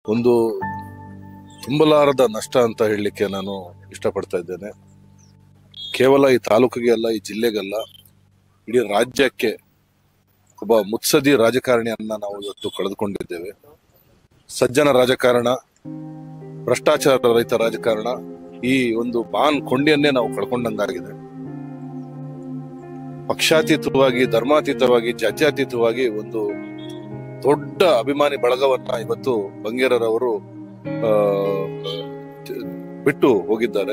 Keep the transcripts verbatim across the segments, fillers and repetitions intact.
ಒಂದು ತುಂಬಲಾರದ ನಷ್ಟ ಅಂತ ಹೇಳಲಿಕ್ಕೆ ನಾನು ಇಷ್ಟಪಡ್ತಾ ಇದ್ದೇನೆ. ಕೇವಲ ಈ ತಾಲೂಕಿಗೆ ಅಲ್ಲ, ಈ ಜಿಲ್ಲೆಗಲ್ಲ, ಇಡೀ ರಾಜ್ಯಕ್ಕೆ ಒಬ್ಬ ಮುತ್ಸದಿ ರಾಜಕಾರಣಿಯನ್ನ ನಾವು ಇವತ್ತು ಕಳೆದುಕೊಂಡಿದ್ದೇವೆ. ಸಜ್ಜನ ರಾಜಕಾರಣ, ಭ್ರಷ್ಟಾಚಾರ ರಹಿತ ರಾಜಕಾರಣ, ಈ ಒಂದು ಬಾನ್ ಕೊಂಡಿಯನ್ನೇ ನಾವು ಕಳ್ಕೊಂಡಂಗಾಗಿದೆ. ಪಕ್ಷಾತೀತವಾಗಿ, ಧರ್ಮಾತೀತವಾಗಿ, ಜಾತ್ಯತೀತವಾಗಿ ಒಂದು ದೊಡ್ಡ ಅಭಿಮಾನಿ ಬಳಗವನ್ನ ಇವತ್ತು ಬಂಗೇರರವರು ಆ ಬಿಟ್ಟು ಹೋಗಿದ್ದಾರೆ.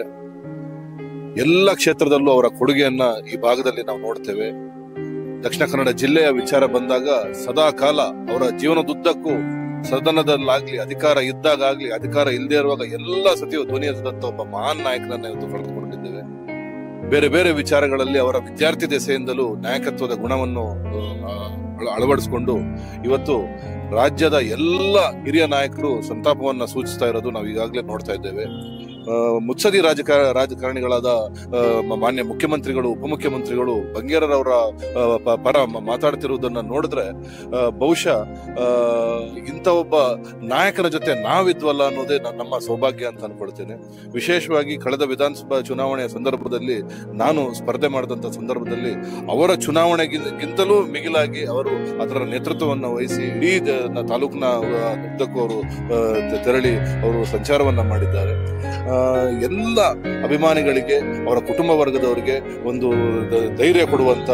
ಎಲ್ಲ ಕ್ಷೇತ್ರದಲ್ಲೂ ಅವರ ಕೊಡುಗೆಯನ್ನ ಈ ಭಾಗದಲ್ಲಿ ನಾವು ನೋಡ್ತೇವೆ. ದಕ್ಷಿಣ ಕನ್ನಡ ಜಿಲ್ಲೆಯ ವಿಚಾರ ಬಂದಾಗ ಸದಾ ಕಾಲ ಅವರ ಜೀವನದುದ್ದಕ್ಕೂ ಸದನದಲ್ಲಾಗ್ಲಿ, ಅಧಿಕಾರ ಇದ್ದಾಗಲಿ, ಅಧಿಕಾರ ಇಲ್ಲದೆ ಇರುವಾಗ ಎಲ್ಲ ಸತಿಯು ಧ್ವನಿ ಎತ್ತದಂತ ಒಬ್ಬ ಮಹಾನ್ ನಾಯಕನನ್ನ ಇವತ್ತು ಕಳೆದುಕೊಂಡಿದ್ದೇವೆ. ಬೇರೆ ಬೇರೆ ವಿಚಾರಗಳಲ್ಲಿ ಅವರ ವಿದ್ಯಾರ್ಥಿ ದೆಸೆಯಿಂದಲೂ ನಾಯಕತ್ವದ ಗುಣವನ್ನು ಅಳವಡಿಸಿಕೊಂಡು ಇವತ್ತು ರಾಜ್ಯದ ಎಲ್ಲ ಹಿರಿಯ ನಾಯಕರು ಸಂತಾಪವನ್ನ ಸೂಚಿಸ್ತಾ ಇರೋದು ನಾವು ಈಗಾಗಲೇ ನೋಡ್ತಾ ಇದ್ದೇವೆ. ಮುತ್ಸದಿ ರಾಜಕಾರ ರಾಜಕಾರಣಿಗಳಾದ ಮಾನ್ಯ ಮುಖ್ಯಮಂತ್ರಿಗಳು, ಉಪಮುಖ್ಯಮಂತ್ರಿಗಳು ಬಂಗೇರರವರ ಪರ ಮಾತಾಡ್ತಿರುವುದನ್ನ ನೋಡಿದ್ರೆ ಬಹುಶಃ ಇಂಥ ಒಬ್ಬ ನಾಯಕರ ಜೊತೆ ನಾವಿದ್ವಲ್ಲ ಅನ್ನೋದೇ ನಮ್ಮ ಸೌಭಾಗ್ಯ ಅಂತ ಅನ್ಕೊಳ್ತೇನೆ. ವಿಶೇಷವಾಗಿ ಕಳೆದ ವಿಧಾನಸಭಾ ಚುನಾವಣೆಯ ಸಂದರ್ಭದಲ್ಲಿ ನಾನು ಸ್ಪರ್ಧೆ ಮಾಡಿದಂತ ಸಂದರ್ಭದಲ್ಲಿ ಅವರ ಚುನಾವಣೆಗಿಂತಲೂ ಮಿಗಿಲಾಗಿ ಅವರು ಅದರ ನೇತೃತ್ವವನ್ನು ವಹಿಸಿ ಇಡೀ ತಾಲೂಕಿನ ಉದ್ದಕ್ಕೂ ಅವರು ತೆರಳಿ ಅವರು ಸಂಚಾರವನ್ನ ಮಾಡಿದ್ದಾರೆ. ಎಲ್ಲ ಅಭಿಮಾನಿಗಳಿಗೆ, ಅವರ ಕುಟುಂಬ ವರ್ಗದವರಿಗೆ ಒಂದು ಧೈರ್ಯ ಕೊಡುವಂತ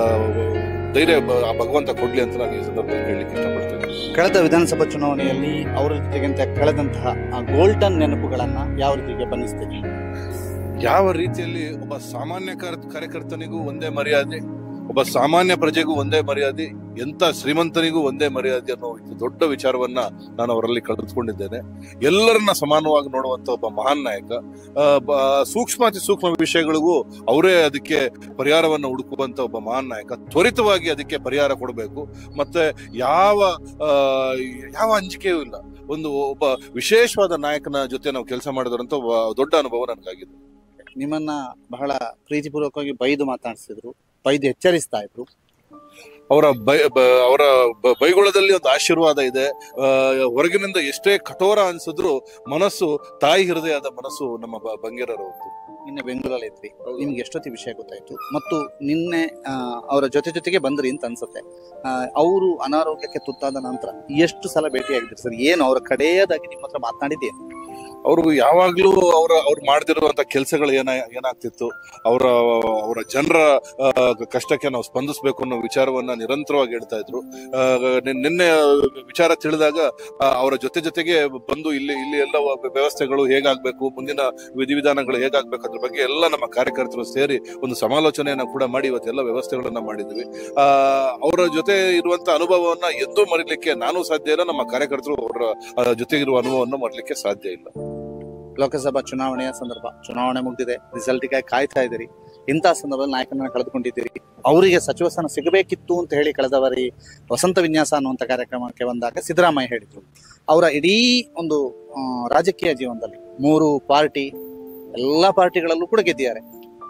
ಧೈರ್ಯ ಭಗವಂತ ಕೊಡ್ಲಿ ಅಂತ ನಾನು ಈ ಸಂದರ್ಭದಲ್ಲಿ ಹೇಳಲಿಕ್ಕೆ ಇಷ್ಟಪಡ್ತೇನೆ. ಕಳೆದ ವಿಧಾನಸಭಾ ಚುನಾವಣೆಯಲ್ಲಿ ಅವರ ಜೊತೆಗಿಂತ ಕಳೆದಂತಹ ಗೋಲ್ಡನ್ ನೆನಪುಗಳನ್ನ ಯಾವ ರೀತಿಗೆ ಬನ್ನಿಸ್ತೀವಿ? ಯಾವ ರೀತಿಯಲ್ಲಿ ಒಬ್ಬ ಸಾಮಾನ್ಯ ಕಾರ್ಯಕರ್ತನಿಗೂ ಒಂದೇ ಮರ್ಯಾದೆ, ಒಬ್ಬ ಸಾಮಾನ್ಯ ಪ್ರಜೆಗೂ ಒಂದೇ ಮರ್ಯಾದೆ, ಎಂತ ಶ್ರೀಮಂತನಿಗೂ ಒಂದೇ ಮರ್ಯಾದೆ ಅನ್ನೋ ದೊಡ್ಡ ವಿಚಾರವನ್ನ ನಾನು ಅವರಲ್ಲಿ ಕಳೆದುಕೊಂಡಿದ್ದೇನೆ. ಎಲ್ಲರನ್ನ ಸಮಾನವಾಗಿ ನೋಡುವಂತ ಒಬ್ಬ ಮಹಾನ್ ನಾಯಕ. ಸೂಕ್ಷ್ಮಾತಿ ಸೂಕ್ಷ್ಮ ವಿಷಯಗಳಿಗೂ ಅವರೇ ಅದಕ್ಕೆ ಪರಿಹಾರವನ್ನು ಹುಡುಕುವಂತ ಒಬ್ಬ ಮಹಾನ್ ನಾಯಕ. ತ್ವರಿತವಾಗಿ ಅದಕ್ಕೆ ಪರಿಹಾರ ಕೊಡಬೇಕು. ಮತ್ತೆ ಯಾವ ಯಾವ ಅಂಜಿಕೆಯೂ ಇಲ್ಲ. ಒಂದು ಒಬ್ಬ ವಿಶೇಷವಾದ ನಾಯಕನ ಜೊತೆ ನಾವು ಕೆಲಸ ಮಾಡಿದ್ರಂತ ದೊಡ್ಡ ಅನುಭವ ನನಗಾಗಿದೆ. ನಿಮ್ಮನ್ನ ಬಹಳ ಪ್ರೀತಿಪೂರ್ವಕವಾಗಿ ಬೈದು ಮಾತಾಡಿಸಿದ್ರು, ಬೈದು ಎಚ್ಚರಿಸ್ತಾ ಇದ್ರು. ಅವರ ಬೈ ಅವರ ಬೈಗುಳದಲ್ಲಿ ಒಂದು ಆಶೀರ್ವಾದ ಇದೆ. ಹೊರಗಿನಿಂದ ಎಷ್ಟೇ ಕಠೋರ ಅನ್ಸಿದ್ರು ಮನಸ್ಸು ತಾಯಿ ಹೃದಯದ ಮನಸ್ಸು ನಮ್ಮ ಬಂಗೇರರವ್ರದ್ದು. ನಿನ್ನೆ ಬೆಂಗಳೂರಲ್ಲಿ ಇದ್ರಿ, ನಿಮ್ಗೆ ಎಷ್ಟೊತ್ತಿ ವಿಷಯ ಗೊತ್ತಾಯ್ತು? ಮತ್ತು ನಿನ್ನೆ ಅವರ ಜೊತೆ ಜೊತೆಗೆ ಬಂದ್ರಿ ಅಂತ ಅನ್ಸುತ್ತೆ. ಅವರು ಅನಾರೋಗ್ಯಕ್ಕೆ ತುತ್ತಾದ ನಂತರ ಎಷ್ಟು ಸಲ ಭೇಟಿಯಾಗಿದ್ರು ಸರ್? ಏನು ಅವರ ಕಡೆಯದಾಗಿ ನಿಮ್ಮ ಹತ್ರ ಮಾತನಾಡಿದ್ದೆ? ಅವರು ಯಾವಾಗ್ಲೂ ಅವರ ಅವ್ರು ಮಾಡ್ತಿರುವಂತ ಕೆಲಸಗಳು ಏನ ಏನಾಗ್ತಿತ್ತು, ಅವರ ಅವರ ಜನರ ಕಷ್ಟಕ್ಕೆ ನಾವು ಸ್ಪಂದಿಸ್ಬೇಕು ಅನ್ನೋ ವಿಚಾರವನ್ನ ನಿರಂತರವಾಗಿ ಹೇಳ್ತಾ ಇದ್ರು. ನಿನ್ನೆ ವಿಚಾರ ತಿಳಿದಾಗ ಅವರ ಜೊತೆ ಜೊತೆಗೆ ಬಂದು ಇಲ್ಲಿ ಇಲ್ಲಿ ಎಲ್ಲ ವ್ಯವಸ್ಥೆಗಳು ಹೇಗಾಗ್ಬೇಕು, ಮುಂದಿನ ವಿಧಿವಿಧಾನಗಳು ಹೇಗಾಗ್ಬೇಕು ಅದ್ರ ಬಗ್ಗೆ ಎಲ್ಲ ನಮ್ಮ ಕಾರ್ಯಕರ್ತರು ಸೇರಿ ಒಂದು ಸಮಾಲೋಚನೆಯನ್ನ ಕೂಡ ಮಾಡಿ ಇವತ್ತೆಲ್ಲ ವ್ಯವಸ್ಥೆಗಳನ್ನ ಮಾಡಿದ್ವಿ. ಆ ಅವರ ಜೊತೆ ಇರುವಂತ ಅನುಭವವನ್ನ ಎಂದೂ ಮರಿಲಿಕ್ಕೆ ನಾನು ಸಾಧ್ಯ ಇಲ್ಲ, ನಮ್ಮ ಕಾರ್ಯಕರ್ತರು ಅವರ ಜೊತೆಗಿರುವ ಅನುಭವವನ್ನು ಮರಿಲಿಕ್ಕೆ ಸಾಧ್ಯ ಇಲ್ಲ. ಲೋಕಸಭಾ ಚುನಾವಣೆಯ ಸಂದರ್ಭ, ಚುನಾವಣೆ ಮುಗಿದಿದೆ, ರಿಸಲ್ಟ್ಗೆ ಕಾಯ್ತಾ ಇದ್ದೀರಿ. ಇಂತಹ ಸಂದರ್ಭದಲ್ಲಿ ನಾಯಕನನ್ನ ಕಳೆದುಕೊಂಡಿದ್ದೀರಿ. ಅವರಿಗೆ ಸಚಿವ ಸ್ಥಾನ ಸಿಗಬೇಕಿತ್ತು ಅಂತ ಹೇಳಿ ಕಳೆದ ಬಾರಿ ವಸಂತ ವಿನ್ಯಾಸ ಅನ್ನುವಂಥ ಕಾರ್ಯಕ್ರಮಕ್ಕೆ ಬಂದಾಗ ಸಿದ್ದರಾಮಯ್ಯ ಹೇಳಿದ್ರು. ಅವರ ಇಡೀ ಒಂದು ರಾಜಕೀಯ ಜೀವನದಲ್ಲಿ ಮೂರು ಪಾರ್ಟಿ, ಎಲ್ಲಾ ಪಾರ್ಟಿಗಳಲ್ಲೂ ಕೂಡ ಗೆದ್ದಿದ್ದಾರೆ.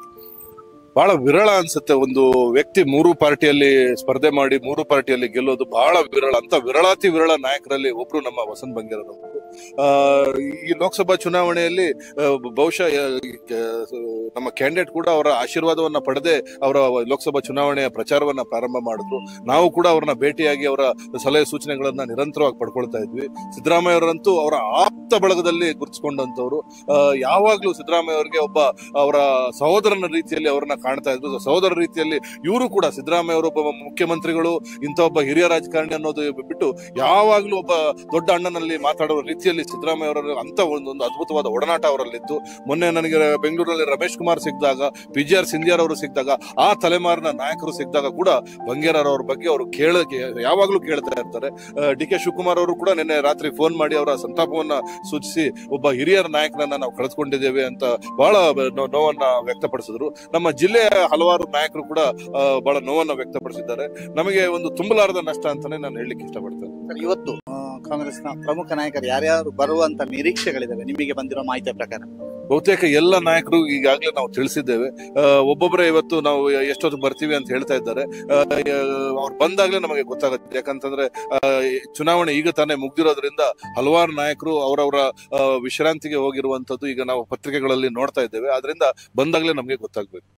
ಬಹಳ ವಿರಳ ಅನ್ಸುತ್ತೆ ಒಂದು ವ್ಯಕ್ತಿ ಮೂರು ಪಾರ್ಟಿಯಲ್ಲಿ ಸ್ಪರ್ಧೆ ಮಾಡಿ ಮೂರು ಪಾರ್ಟಿಯಲ್ಲಿ ಗೆಲ್ಲೋದು ಬಹಳ ವಿರಳ. ಅಂತ ವಿರಳಾತಿ ವಿರಳ ನಾಯಕರಲ್ಲಿ ಒಬ್ರು ನಮ್ಮ ವಸಂತ ಬಂಗೇರರವರು. ಆ ಈ ಲೋಕಸಭಾ ಚುನಾವಣೆಯಲ್ಲಿ ಬಹುಶಃ ನಮ್ಮ ಕ್ಯಾಂಡಿಡೇಟ್ ಕೂಡ ಅವರ ಆಶೀರ್ವಾದವನ್ನ ಪಡೆದೇ ಅವರ ಲೋಕಸಭಾ ಚುನಾವಣೆಯ ಪ್ರಚಾರವನ್ನ ಪ್ರಾರಂಭ ಮಾಡಿದ್ರು. ನಾವು ಕೂಡ ಅವ್ರನ್ನ ಭೇಟಿಯಾಗಿ ಅವರ ಸಲಹೆ ಸೂಚನೆಗಳನ್ನ ನಿರಂತರವಾಗಿ ಪಡ್ಕೊಳ್ತಾ ಇದ್ವಿ. ಸಿದ್ದರಾಮಯ್ಯ ಅವರಂತೂ ಅವರ ಆಪ್ತ ಬಳಗದಲ್ಲಿ ಗುರುತಿಸಿಕೊಂಡಂತವ್ರು. ಯಾವಾಗ್ಲೂ ಸಿದ್ದರಾಮಯ್ಯ ಅವರಿಗೆ ಒಬ್ಬ ಅವರ ಸಹೋದರನ ರೀತಿಯಲ್ಲಿ ಅವ್ರನ್ನ ಕಾಣ್ತಾ ಇದ್ರು. ಸಹೋದರ ರೀತಿಯಲ್ಲಿ ಇವರು ಕೂಡ ಸಿದ್ದರಾಮಯ್ಯ ಅವರು ಒಬ್ಬ ಮುಖ್ಯಮಂತ್ರಿಗಳು, ಇಂಥ ಒಬ್ಬ ಹಿರಿಯ ರಾಜಕಾರಣಿ ಅನ್ನೋದು ಬಿಟ್ಟು ಯಾವಾಗ್ಲೂ ಒಬ್ಬ ದೊಡ್ಡ ಅಣ್ಣನಲ್ಲಿ ಮಾತಾಡೋ ರೀತಿಯಲ್ಲಿ ಸಿದ್ದರಾಮಯ್ಯ ಅವರ ಅಂತ ಒಂದೊಂದು ಅದ್ಭುತವಾದ ಒಡನಾಟ ಅವರಲ್ಲಿತ್ತು. ಮೊನ್ನೆ ನನಗೆ ಬೆಂಗಳೂರಲ್ಲಿ ರಮೇಶ್ ಕುಮಾರ್ ಸಿಕ್ಕಿದಾಗ, ಪಿ ಜಿ ಆರ್ ಸಿಂಧಿಯಾರ್ ಅವರು ಸಿಕ್ಕಿದಾಗ, ಆ ತಲೆಮಾರಿನ ನಾಯಕರು ಸಿಕ್ಕಿದಾಗ ಕೂಡ ಬಂಗೇರರವ್ರ ಬಗ್ಗೆ ಅವರು ಕೇಳ ಯಾವಾಗ್ಲೂ ಕೇಳ್ತಾ ಇರ್ತಾರೆ. ಡಿ ಕೆ ಶಿವಕುಮಾರ್ ಅವರು ಕೂಡ ನಿನ್ನೆ ರಾತ್ರಿ ಫೋನ್ ಮಾಡಿ ಅವರ ಸಂತಾಪವನ್ನ ಸೂಚಿಸಿ ಒಬ್ಬ ಹಿರಿಯ ನಾಯಕನನ್ನ ನಾವು ಕಳೆದುಕೊಂಡಿದ್ದೇವೆ ಅಂತ ಬಹಳ ನೋವನ್ನ ವ್ಯಕ್ತಪಡಿಸಿದ್ರು. ನಮ್ಮ ಜಿಲ್ಲೆಯ ಹಲವಾರು ನಾಯಕರು ಕೂಡ ಬಹಳ ನೋವನ್ನ ವ್ಯಕ್ತಪಡಿಸಿದ್ದಾರೆ. ನಮಗೆ ಒಂದು ತುಂಬಲಾರದ ನಷ್ಟ ಅಂತಾನೆ ನಾನು ಹೇಳಲಿಕ್ಕೆ ಇಷ್ಟಪಡ್ತೇನೆ. ಇವತ್ತು ಕಾಂಗ್ರೆಸ್ನ ಪ್ರಮುಖ ನಾಯಕರು ಯಾರ್ಯಾರು ಬರುವಂತ ನಿರೀಕ್ಷೆಗಳಿದಾವೆ ನಿಮಗೆ ಬಂದಿರೋ ಮಾಹಿತಿಯ ಪ್ರಕಾರ? ಬಹುತೇಕ ಎಲ್ಲ ನಾಯಕರು ಈಗಾಗಲೇ ನಾವು ತಿಳಿಸಿದ್ದೇವೆ. ಒಬ್ಬೊಬ್ಬರೇ ಇವತ್ತು ನಾವು ಎಷ್ಟೊತ್ತು ಬರ್ತೀವಿ ಅಂತ ಹೇಳ್ತಾ ಇದ್ದಾರೆ. ಅವ್ರು ಬಂದಾಗ್ಲೇ ನಮಗೆ ಗೊತ್ತಾಗುತ್ತೆ. ಯಾಕಂತಂದ್ರೆ ಚುನಾವಣೆ ಈಗ ತಾನೇ ಮುಗ್ದಿರೋದ್ರಿಂದ ಹಲವಾರು ನಾಯಕರು ಅವರವರ ವಿಶ್ರಾಂತಿಗೆ ಹೋಗಿರುವಂತದ್ದು ಈಗ ನಾವು ಪತ್ರಿಕೆಗಳಲ್ಲಿ ನೋಡ್ತಾ ಇದ್ದೇವೆ. ಆದ್ರಿಂದ ಬಂದಾಗ್ಲೇ ನಮಗೆ ಗೊತ್ತಾಗ್ಬೇಕು.